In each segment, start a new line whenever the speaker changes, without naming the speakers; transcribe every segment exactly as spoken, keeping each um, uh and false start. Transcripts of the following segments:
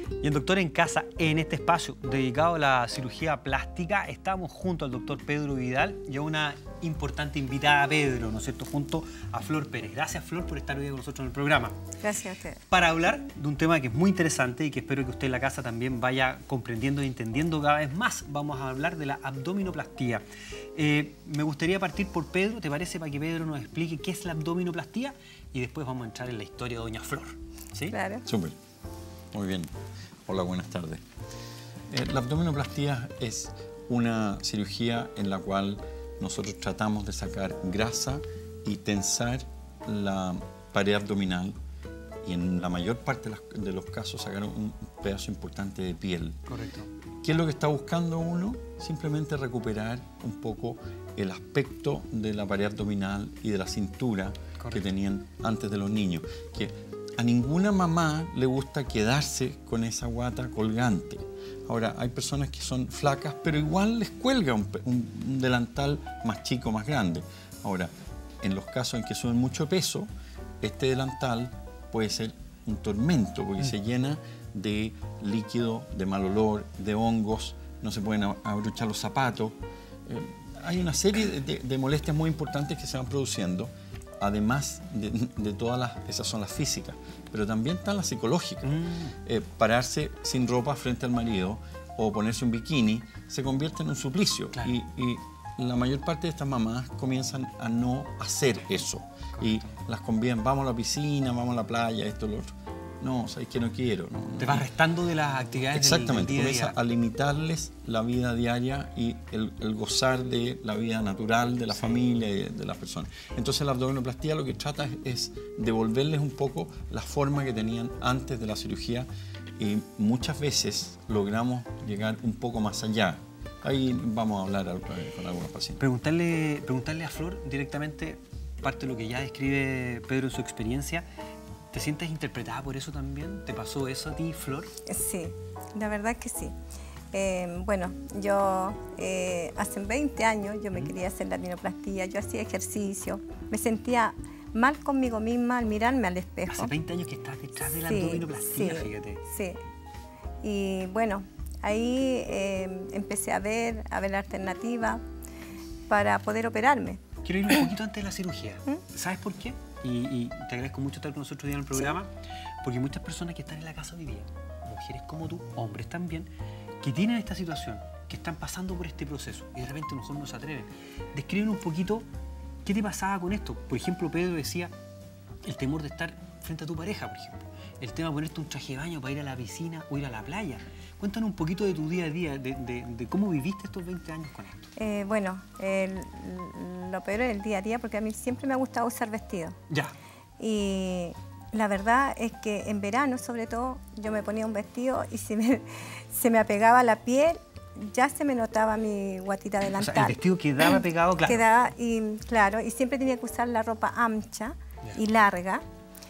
Y en Doctor en Casa, en este espacio dedicado a la cirugía plástica, estamos junto al doctor Pedro Vidal y a una importante invitada, Pedro, ¿no es cierto?, junto a Flor Pérez. Gracias, Flor, por estar hoy con nosotros en el programa.
Gracias a ustedes.
Para hablar de un tema que es muy interesante y que espero que usted en la casa también vaya comprendiendo e entendiendo cada vez más. Vamos a hablar de la abdominoplastía. Eh, me gustaría partir por Pedro, ¿te parece? Para que Pedro nos explique qué es la abdominoplastía y después vamos a entrar en la historia de doña Flor. ¿Sí?
Claro.
Súper. Muy bien. Hola, buenas tardes. Eh, la abdominoplastía es una cirugía en la cual nosotros tratamos de sacar grasa y tensar la pared abdominal y en la mayor parte de, las, de los casos sacar un pedazo importante de piel.
Correcto.
¿Qué es lo que está buscando uno? Simplemente recuperar un poco el aspecto de la pared abdominal y de la cintura Correcto. Que tenían antes de los niños. Que a ninguna mamá le gusta quedarse con esa guata colgante. Ahora, hay personas que son flacas, pero igual les cuelga un, un, un delantal más chico, más grande. Ahora, en los casos en que suben mucho peso, este delantal puede ser un tormento, porque mm. se llena de líquido, de mal olor, de hongos, no se pueden abrochar los zapatos. Eh, hay una serie de, de, de molestias muy importantes que se van produciendo. Además de, de todas las, esas son las físicas, pero también están las psicológicas. Mm. Eh, pararse sin ropa frente al marido o ponerse un bikini se convierte en un suplicio. Claro. Y, y la mayor parte de estas mamás comienzan a no hacer eso. Correcto. Y las convienen, vamos a la piscina, vamos a la playa, esto, lo otro. No, sabes que no quiero. No,
Te vas restando de las actividades.
Exactamente,
del, del día
comienza a limitarles la vida diaria y el, el gozar de la vida natural de la sí. familia y de, de las personas. Entonces la abdominoplastía lo que trata es, es devolverles un poco la forma que tenían antes de la cirugía y muchas veces logramos llegar un poco más allá. Ahí vamos a hablar con algunos pacientes.
Preguntarle, preguntarle a Flor directamente, parte de lo que ya describe Pedro en su experiencia. ¿Te sientes interpretada por eso también? ¿Te pasó eso a ti, Flor?
Sí, la verdad que sí. Eh, bueno, yo eh, hace veinte años yo me quería hacer la abdominoplastía, yo hacía ejercicio, me sentía mal conmigo misma al mirarme al espejo.
Hace veinte años que estás detrás de la sí, abdominoplastía,
sí,
fíjate.
Sí, y bueno, ahí eh, empecé a ver, a ver la alternativa para poder operarme.
Quiero ir un poquito antes de la cirugía. ¿Mm? ¿Sabes por qué? Y, y te agradezco mucho estar con nosotros hoy en el programa, sí. porque muchas personas que están en la casa hoy día, mujeres como tú, hombres también, que tienen esta situación, que están pasando por este proceso y de repente a lo mejor no se atreven. Describen un poquito qué te pasaba con esto. Por ejemplo, Pedro decía el temor de estar frente a tu pareja, por ejemplo. El tema de ponerte un traje de baño para ir a la piscina o ir a la playa. Cuéntanos un poquito de tu día a día, de, de, de cómo viviste estos veinte años con esto.
Eh, bueno, el, lo peor es el día a día porque a mí siempre me ha gustado usar vestido.
Ya.
Y la verdad es que en verano, sobre todo, yo me ponía un vestido y se me, se me apegaba la piel, ya se me notaba mi guatita delantal.
O sea, el vestido quedaba pegado, claro.
Quedaba, y, claro, y siempre tenía que usar la ropa ancha ya. y larga.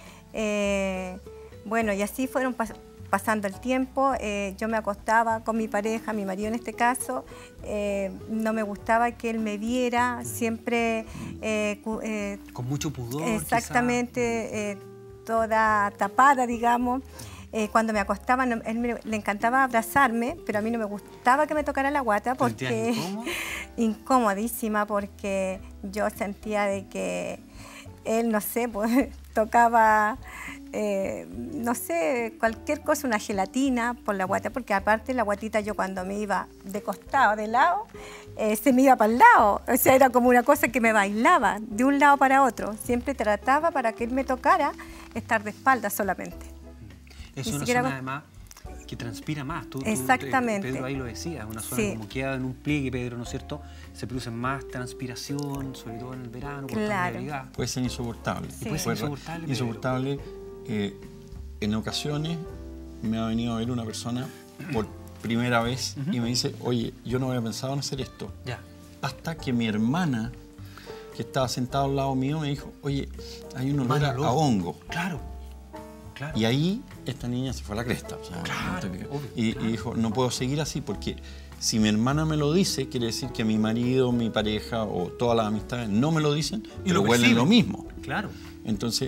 Eh, bueno, y así fueron pas pasando el tiempo. Eh, yo me acostaba con mi pareja, mi marido en este caso. Eh, no me gustaba que él me viera, siempre... Eh, eh,
con mucho pudor,
exactamente, eh, toda tapada, digamos. Eh, cuando me acostaba, no, él me, le encantaba abrazarme, pero a mí no me gustaba que me tocara la guata porque... incomodísima, porque yo sentía de que él, no sé, pues tocaba... Eh, no sé, cualquier cosa, una gelatina por la guata, porque aparte la guatita yo cuando me iba de costado, de lado, eh, se me iba para el lado, o sea, era como una cosa que me bailaba de un lado para otro. Siempre trataba para que él me tocara estar de espaldas solamente.
Es una siquiera... zona además que transpira más. Tú,
Exactamente.
Tú, Pedro ahí lo decía, una zona
sí.
como queda en un pliegue, Pedro, ¿no es cierto? Se produce más transpiración, sobre todo en el verano, por
claro.
la
Puede ser insoportable.
Sí. Puede ser insoportable.
Insoportable. Eh, en ocasiones me ha venido a ver una persona por primera vez uh-huh. y me dice, oye, yo no había pensado en hacer esto.
Ya.
Hasta que mi hermana, que estaba sentada al lado mío, me dijo, oye, hay un olor a, a hongo.
Claro, claro.
Y ahí esta niña se fue a la cresta. O sea,
claro,
no
obvio,
y,
claro.
y dijo, no puedo seguir así porque si mi hermana me lo dice, quiere decir que mi marido, mi pareja o todas las amistades no me lo dicen,
y
pero
lo
huelen lo mismo.
Claro.
Entonces,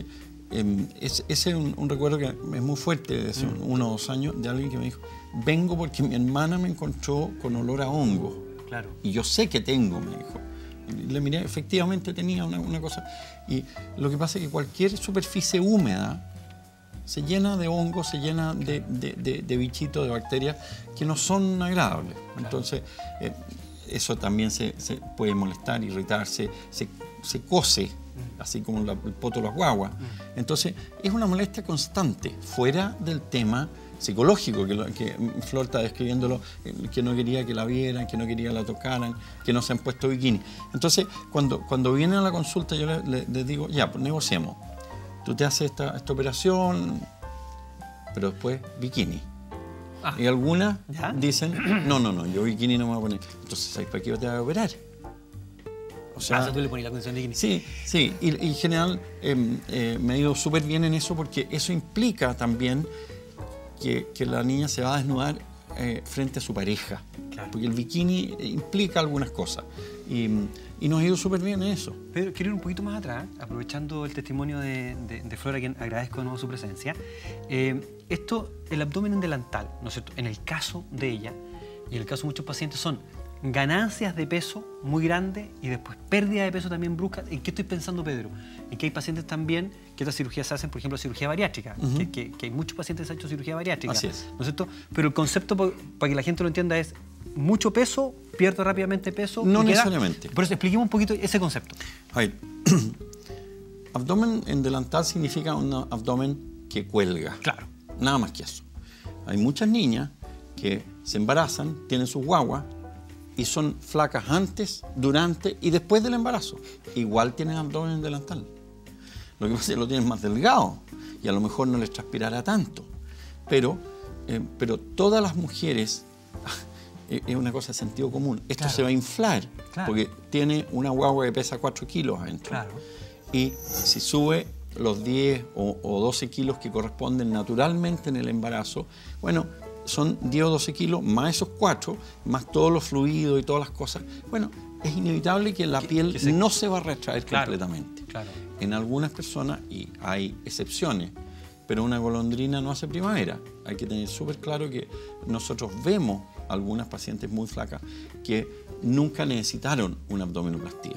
eh, ese es un, un recuerdo que es muy fuerte, de hace mm. uno o dos años, de alguien que me dijo, vengo porque mi hermana me encontró con olor a hongo.
Claro. Y
yo sé que tengo, me dijo. Y le miré, efectivamente tenía una, una cosa. Y lo que pasa es que cualquier superficie húmeda se llena de hongos, se llena de, de, de, de bichitos, de bacterias que no son agradables. Claro. Entonces, eh, eso también se, se puede molestar, irritarse, se, se cose, mm. así como la, el poto de las guaguas. Mm. Entonces, es una molestia constante, fuera del tema psicológico, que, lo, que Flor está describiéndolo, que no quería que la vieran, que no quería que la tocaran, que no se han puesto bikini. Entonces, cuando, cuando vienen a la consulta, yo les, les, les digo, ya, pues negociemos. Tú te haces esta, esta operación, pero después bikini. Ah, y algunas ¿ya? dicen, no, no, no, yo bikini no me voy a poner. Entonces, ¿sabes para qué te vas a operar?
O sea, ah, tú le pones la condición de bikini.
Sí, sí, y, y en general eh, eh, me ha ido súper bien en eso porque eso implica también que, que la niña se va a desnudar eh, frente a su pareja. Claro. Porque el bikini implica algunas cosas. Y, y nos ha ido súper bien en eso.
Pedro, quiero ir un poquito más atrás, aprovechando el testimonio de, de, de Flor, a quien agradezco de nuevo su presencia. Eh, esto, el abdomen en delantal, ¿no es cierto? En el caso de ella, y en el caso de muchos pacientes, son ganancias de peso muy grandes y después pérdida de peso también brusca. ¿En qué estoy pensando, Pedro? En que hay pacientes también que estas cirugías se hacen, por ejemplo, cirugía bariátrica, uh-huh. que, que, que hay muchos pacientes que se han hecho cirugía bariátrica.
Así es.
¿No es cierto? Pero el concepto, para que la gente lo entienda, es mucho peso, pierdo rápidamente peso.
No necesariamente.
Por eso expliquemos un poquito ese concepto.
A ver, abdomen en delantal significa un abdomen que cuelga.
Claro.
Nada más que eso. Hay muchas niñas que se embarazan, tienen sus guaguas y son flacas antes, durante y después del embarazo. Igual tienen abdomen en delantal. Lo que pasa es que lo tienen más delgado y a lo mejor no les transpirará tanto. Pero, eh, pero todas las mujeres... es una cosa de sentido común. Esto claro. se va a inflar, claro. porque tiene una guagua que pesa cuatro kilos adentro.
Claro.
Y si sube los diez o, o doce kilos que corresponden naturalmente en el embarazo, bueno, son diez o doce kilos más esos cuatro, más todos los fluidos y todas las cosas. Bueno, es inevitable que la que, piel que se... no se va a retraer claro. completamente.
Claro.
En algunas personas, y hay excepciones, pero una golondrina no hace primavera. Hay que tener súper claro que nosotros vemos algunas pacientes muy flacas que nunca necesitaron una abdominoplastía,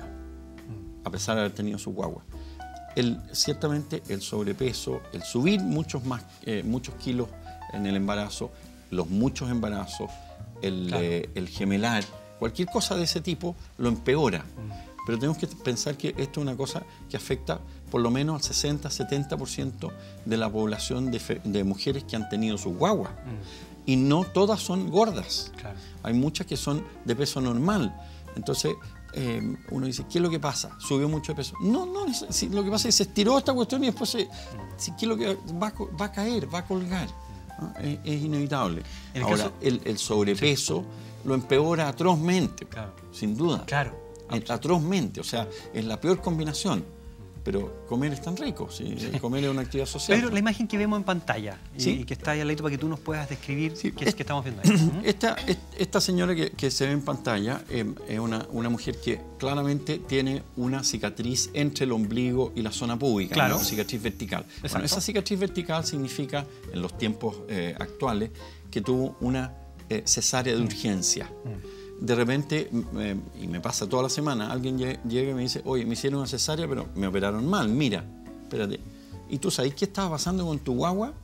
a pesar de haber tenido su guagua. El, ciertamente el sobrepeso, el subir muchos, más, eh, muchos kilos en el embarazo, los muchos embarazos, el, claro. eh, el gemelar, cualquier cosa de ese tipo lo empeora. Mm. Pero tenemos que pensar que esto es una cosa que afecta por lo menos al sesenta a setenta por ciento de la población de, fe, de mujeres que han tenido sus guaguas. Mm. Y no todas son gordas. Claro. Hay muchas que son de peso normal. Entonces, eh, uno dice, ¿qué es lo que pasa? ¿Subió mucho de peso? No, no, si, lo que pasa es que se estiró esta cuestión y después se, si, ¿qué es lo que va, va a caer, va a colgar? ¿No? Es, es inevitable. El Ahora, caso... el, el sobrepeso sí. lo empeora atrozmente, claro. sin duda.
Claro.
Atrozmente, o sea, es la peor combinación. Pero comer es tan rico, ¿sí? Comer es una actividad social.
Pero la imagen que vemos en pantalla y, ¿sí? y que está ahí al lado para que tú nos puedas describir sí. qué es que estamos viendo ahí.
Esta, esta señora que, que se ve en pantalla eh, es una, una mujer que claramente tiene una cicatriz entre el ombligo y la zona púbica,
claro.
una cicatriz vertical. Bueno, esa cicatriz vertical significa, en los tiempos eh, actuales, que tuvo una eh, cesárea de urgencia. Mm. De repente, eh, y me pasa toda la semana, alguien llega y me dice, oye, me hicieron una cesárea, pero me operaron mal, mira, espérate. ¿Y tú sabes qué estaba pasando con tu guagua?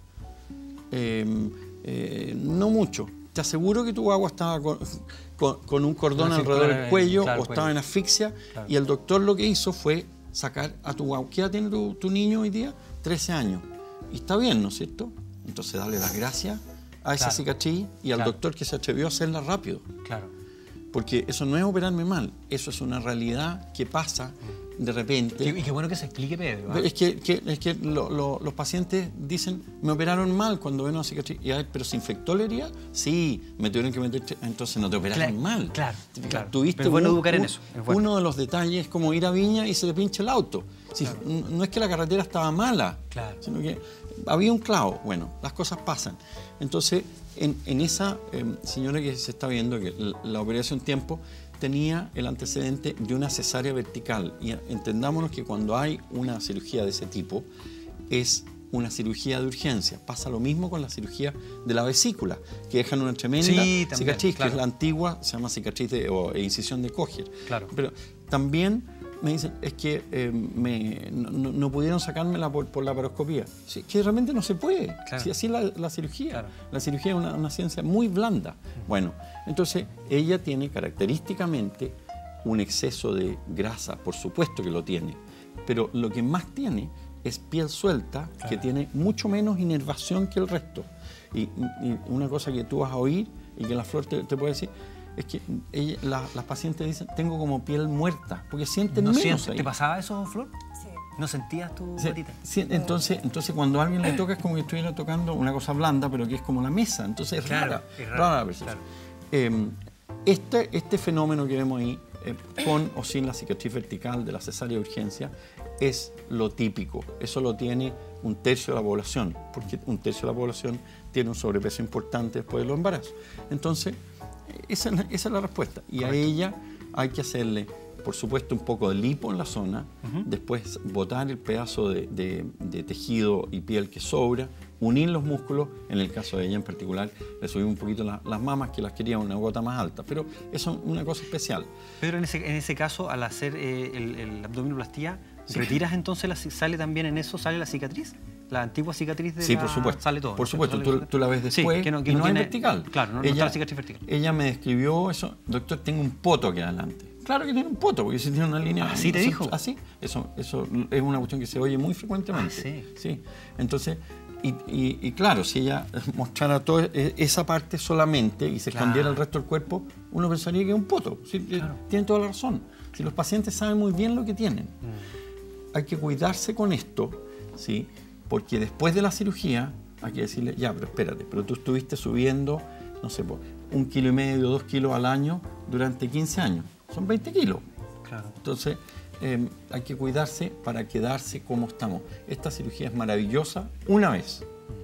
Eh, eh, no mucho. Te aseguro que tu guagua estaba con, con, con un cordón alrededor del cuello claro, o estaba cuello. en asfixia claro. y el doctor lo que hizo fue sacar a tu guagua. ¿Qué edad tiene tu, tu niño hoy día? trece años. Y está bien, ¿no es cierto? Entonces dale las gracias a esa claro. cicatriz y al claro. doctor que se atrevió a hacerla rápido.
Claro.
Porque eso no es operarme mal, eso es una realidad que pasa de repente.
Y qué bueno que se explique, Pedro. ¿eh?
Es que, que, es que lo, lo, los pacientes dicen, me operaron mal cuando ven una cicatriz. Y a ver, ¿pero se infectó la herida? Sí, me tuvieron que meter, entonces no te operaron
claro,
mal.
Claro, claro.
Tuviste
pero es bueno
un,
educar en
un,
eso. Es bueno.
Uno de los detalles es como ir a Viña y se te pincha el auto. Si, claro. No es que la carretera estaba mala,
claro.
sino que había un clavo. Bueno, las cosas pasan. Entonces, en, en esa eh, señora que se está viendo, que la, la operación tiempo, tenía el antecedente de una cesárea vertical. Y entendámonos que cuando hay una cirugía de ese tipo, es una cirugía de urgencia. Pasa lo mismo con la cirugía de la vesícula, que dejan una tremenda
sí, también,
cicatriz,
claro.
que es la antigua, se llama cicatriz de, o incisión de Kocher.
Claro.
Pero también me dicen, es que eh, me, no, no pudieron sacármela por, por la laparoscopía. Sí, que realmente no se puede.
Claro.
Si así es la, la cirugía.
Claro.
La cirugía es una, una ciencia muy blanda. Uh-huh. Bueno, entonces ella tiene característicamente un exceso de grasa, por supuesto que lo tiene, pero lo que más tiene es piel suelta, claro. que tiene mucho menos inervación que el resto. Y, y una cosa que tú vas a oír y que la Flor te, te puede decir, es que ella, la, las pacientes dicen, tengo como piel muerta, porque sienten
¿No
menos
sientes,
ahí.
¿Te pasaba eso, Flor?
Sí.
¿No sentías tu
Sí,
patita?
sí, entonces, entonces cuando a alguien le toca es como que estuviera tocando una cosa blanda, pero que es como la mesa. Entonces es
claro,
rara,
es
rara,
rara
la percepción.
claro.
Eh, este, este fenómeno que vemos ahí, eh, con o sin la cicatriz vertical de la cesárea de urgencia, es lo típico. Eso lo tiene un tercio de la población, porque un tercio de la población tiene un sobrepeso importante después de los embarazos. Entonces, esa, esa es la respuesta. Y correcto. A ella hay que hacerle, por supuesto, un poco de lipo en la zona, uh-huh. después botar el pedazo de, de, de tejido y piel que sobra, unir los músculos, en el caso de ella en particular, le subimos un poquito la, las mamas, que las quería una gota más alta, pero eso es una cosa especial.
Pedro, en ese, en ese caso, al hacer eh, el, el abdominoplastía, sí. ¿retiras entonces, la, sale también en eso, sale la cicatriz? La antigua cicatriz de
sí,
la...
por supuesto.
Sale todo.
Por supuesto, tú, tú la ves después
sí, que no, que
y
no,
no
tiene,
es vertical.
Claro, no,
ella,
no está la cicatriz vertical.
Ella me describió eso, doctor, tengo un poto aquí adelante. Claro que tiene un poto, porque si tiene una línea...
¿Así te dijo?
Así, eso, eso es una cuestión que se oye muy frecuentemente.
Ah, sí.
Sí, entonces... Y, y, y claro, si ella mostrara toda esa parte solamente y se escondiera claro. el resto del cuerpo, uno pensaría que es un poto. Sí, claro. Tiene toda la razón. Si los pacientes saben muy bien lo que tienen, mm. hay que cuidarse con esto, ¿sí? Porque después de la cirugía hay que decirle, ya, pero espérate, pero tú estuviste subiendo, no sé, un kilo y medio, dos kilos al año durante quince años. Son veinte kilos.
Claro.
Entonces, Eh, hay que cuidarse para quedarse como estamos. Esta cirugía es maravillosa una vez.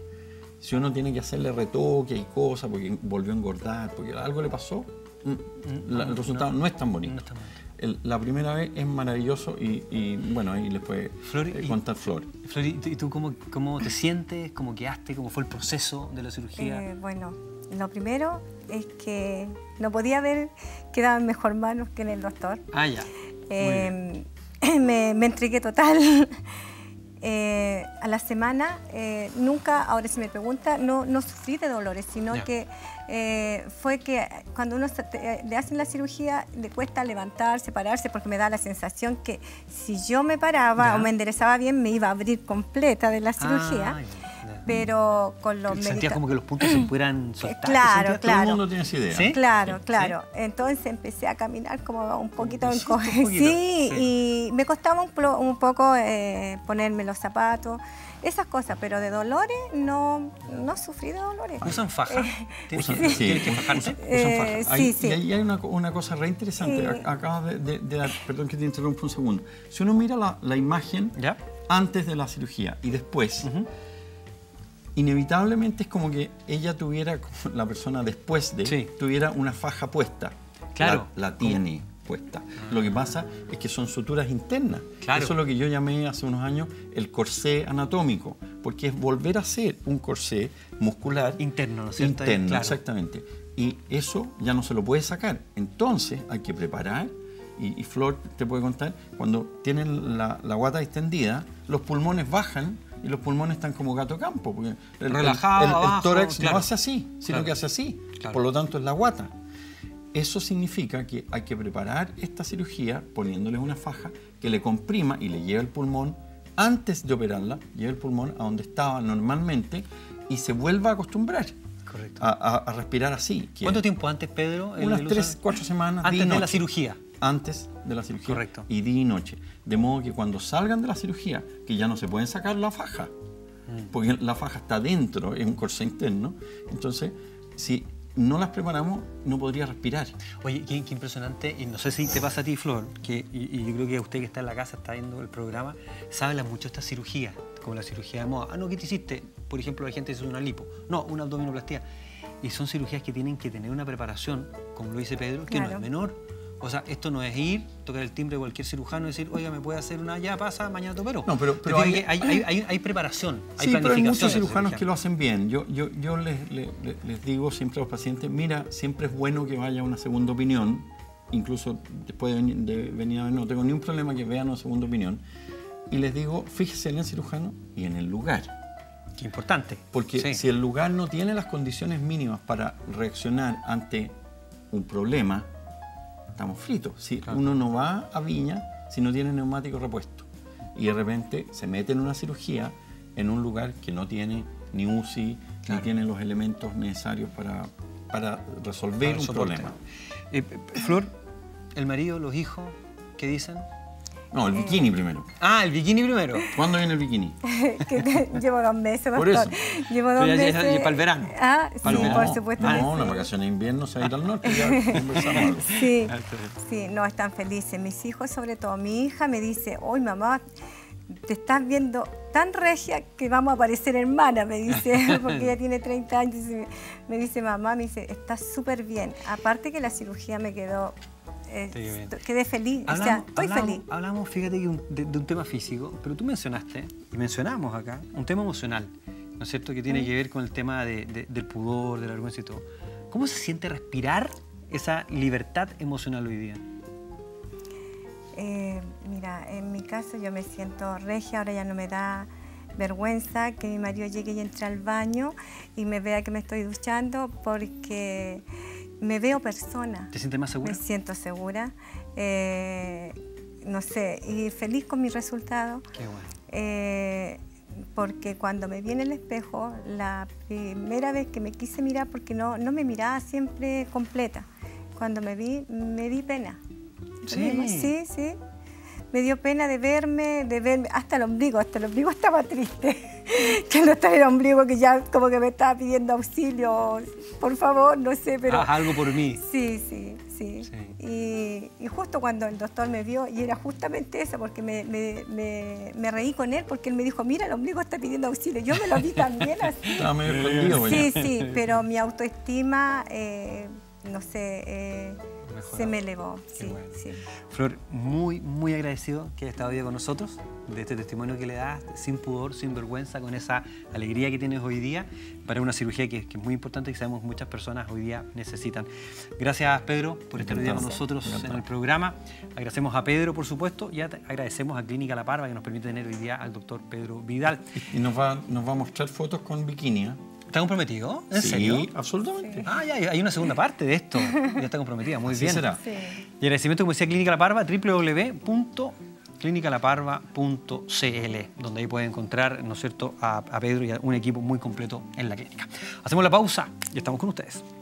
Si uno tiene que hacerle retoque y cosas porque volvió a engordar, porque algo le pasó, la, el resultado no, no es tan bonito. No es tan bonito. El, la primera vez es maravilloso y, y bueno, ahí les puede Flor, eh, contar Flor.
Flor, ¿y tú cómo, cómo te sientes? ¿Cómo quedaste? ¿Cómo fue el proceso de la cirugía?
Eh, bueno, lo primero es que no podía haber quedado en mejor manos que en el doctor.
Ah, ya.
Eh, me, me entregué total. Eh, a la semana, eh, nunca, ahora si me pregunta, no, no sufrí de dolores, sino yeah. que eh, fue que cuando uno se, te, le hacen la cirugía le cuesta levantarse, pararse, porque me da la sensación que si yo me paraba yeah. o me enderezaba bien, me iba a abrir completa de la cirugía. Ah, yeah. Pero con los
medicamentos... ¿Sentías como que los puntos se pudieran soltar?
Claro, claro.
Todo el mundo tiene esa idea.
¿Sí? Claro, claro. ¿Sí? Entonces empecé a caminar como un poquito en co... sí, sí, y me costaba un, un poco eh, ponerme los zapatos, esas cosas, pero de dolores no, no sufrí de dolores.
¿Usan faja?
Eh,
¿Usan,
sí.
sí. que fajarse?
Eh,
¿Usan faja?
Sí,
hay,
sí.
Y ahí hay una, una cosa re interesante. Sí. Acabas de, de, de dar, perdón que te interrumpa un segundo. Si uno mira la, la imagen
¿ya?
Antes de la cirugía y después... Uh-huh. Inevitablemente es como que ella tuviera, la persona después de, sí. tuviera una faja puesta.
Claro.
La, la tiene puesta. Ah. Lo que pasa es que son suturas internas.
Claro.
Eso es lo que yo llamé hace unos años el corsé anatómico, porque es volver a hacer un corsé muscular.
Interno, ¿no es cierto?
Interno,
claro.
exactamente. Y eso ya no se lo puede sacar. Entonces hay que preparar, y, y Flor te puede contar, cuando tienen la, la guata extendida, los pulmones bajan, y los pulmones están como gato campo, porque el,
relajado,
el, el,
abajo,
el tórax
claro.
no hace así, sino
claro.
que hace así.
Claro.
Por lo tanto, es la guata. Eso significa que hay que preparar esta cirugía poniéndole una faja que le comprima y le lleve el pulmón, antes de operarla, lleve el pulmón a donde estaba normalmente y se vuelva a acostumbrar.
Correcto.
A, a, a respirar así.
¿Cuánto tiempo antes, Pedro?
El, Unas el tres, cuatro semanas.
Antes de la cirugía.
Antes de la cirugía.
Correcto.
Y día y noche. De modo que cuando salgan de la cirugía, que ya no se pueden sacar la faja, porque la faja está dentro, es un corsé interno. Entonces, si no las preparamos, no podría respirar.
Oye, qué, qué impresionante, y no sé si te pasa a ti, Flor, que, y, y yo creo que usted que está en la casa, está viendo el programa, sabe mucho de estas cirugías, como la cirugía de moda. Ah, no, ¿qué te hiciste? Por ejemplo, la gente hizo una lipo. No, una abdominoplastía. Y son cirugías que tienen que tener una preparación, como lo dice Pedro, que claro. no es menor, O sea, esto no es ir, tocar el timbre de cualquier cirujano y decir, oiga, ¿me puede hacer una? Ya pasa, mañana te opero.
No, pero, pero hay,
hay, hay, hay, hay preparación, hay
sí,
planificación.
Pero hay muchos cirujanos que lo hacen bien. Yo, yo, yo les, les, les digo siempre a los pacientes, mira, siempre es bueno que vaya a una segunda opinión, incluso después de, de venir a ver, no tengo ni un problema que vean una segunda opinión. Y les digo, fíjese en el cirujano y en el lugar.
Qué importante.
Porque
sí.
si el lugar no tiene las condiciones mínimas para reaccionar ante un problema, estamos fritos. Si claro. uno no va a Viña si no tiene neumático repuesto y de repente se mete en una cirugía en un lugar que no tiene ni U C I, claro. ni tiene los elementos necesarios para, para resolver para un soporte. problema.
Eh, Flor, el marido, los hijos, ¿qué dicen?
No, el bikini eh. primero.
Ah, el bikini primero.
¿Cuándo viene el bikini?
que te, llevo dos meses,
Por eso.
Llevo dos
ya,
meses.
Ya, ya, para el verano.
Ah, sí,
para
por supuesto.
No,
que
no
sí.
una vacación de invierno se va a ir al norte y ya conversamos.
Sí, sí, no, están felices. Mis hijos, sobre todo, mi hija me dice, hoy mamá, te estás viendo tan regia que vamos a parecer hermanas, me dice, porque ella tiene treinta años. Y me dice, mamá, me dice, estás súper bien. Aparte que la cirugía me quedó... Eh, quedé feliz, hablamos, o sea, estoy
hablamos,
feliz.
Hablamos, fíjate, de un, de, de un tema físico, pero tú mencionaste, y mencionamos acá, un tema emocional, ¿no es cierto?, que tiene mm. que ver con el tema de, de, del pudor, de la vergüenza y todo. ¿Cómo se siente respirar esa libertad emocional hoy día?
Eh, mira, en mi caso yo me siento regia, ahora ya no me da vergüenza que mi marido llegue y entre al baño y me vea que me estoy duchando porque... me veo persona.
¿Te sientes más segura?
Me siento segura. Eh, no sé, y feliz con mi resultado.
Qué bueno.
Eh, porque cuando me vi en el espejo, la primera vez que me quise mirar, porque no, no me miraba siempre completa, cuando me vi, me di pena.
Sí.
Sí, sí. Me dio pena de verme, de verme, hasta el ombligo, hasta el ombligo estaba triste. Que no estaba el ombligo, que ya como que me estaba pidiendo auxilio, por favor, no sé, pero...
Haz algo por mí.
Sí, sí, sí. sí. Y, y justo cuando el doctor me vio, y era justamente eso, porque me, me, me, me reí con él, porque él me dijo, mira, el ombligo está pidiendo auxilio. Yo me lo vi también así.
Estaba medio escondido.
Sí, sí, pero mi autoestima, eh, no sé... Eh,
Mejorado.
Se me elevó, sí,
bueno.
sí.
Flor, muy, muy agradecido que hayas estado hoy con nosotros, de este testimonio que le das, sin pudor, sin vergüenza, con esa alegría que tienes hoy día, para una cirugía que, que es muy importante y que sabemos muchas personas hoy día necesitan. Gracias, Pedro, por estar hoy día con nosotros en el programa. Agradecemos a Pedro, por supuesto, y agradecemos a Clínica La Parva, que nos permite tener hoy día al doctor Pedro Vidal.
Y nos va, nos va a mostrar fotos con bikini, ¿eh?
¿Está comprometido? ¿En
sí,
serio?
absolutamente.
Sí. Ah, ya, hay una segunda parte de esto. Ya está comprometida, muy
Así
bien.
será.
Sí.
Y agradecimiento, como decía Clínica La Parva, doble u doble u doble u punto clínica la parva punto c l, donde ahí pueden encontrar, ¿no es cierto?, a, a Pedro y a un equipo muy completo en la clínica. Hacemos la pausa y estamos con ustedes.